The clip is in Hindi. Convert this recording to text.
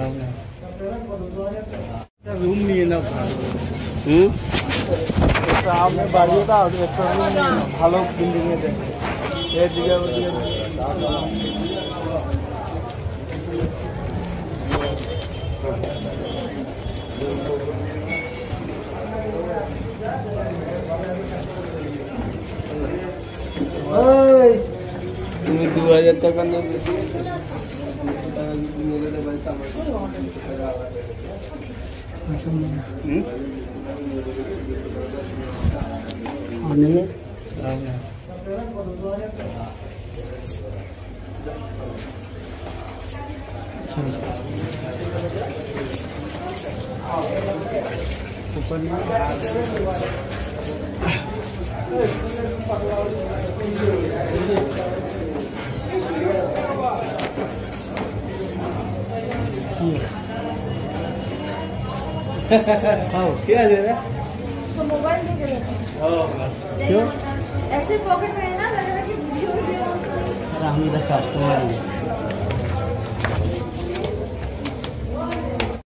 रूम नहीं है ना। सामने बाड़ी था ভালো বিল্ডিং এ দেয় এই দিকে ওই তুমি 2000 টাকা নেবে क्या दे रहा है? तो मोबाइल देख रहे थे। क्यों? ऐसे पॉकेट में है ना, लग रहा है कि वीडियो हम कस्टमर हैं।